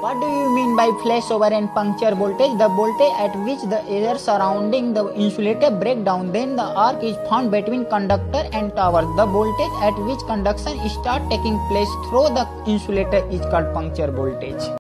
What do you mean by flashover and puncture voltage? The voltage at which the air surrounding the insulator break down, then the arc is found between conductor and tower. The voltage at which conduction start taking place through the insulator is called puncture voltage.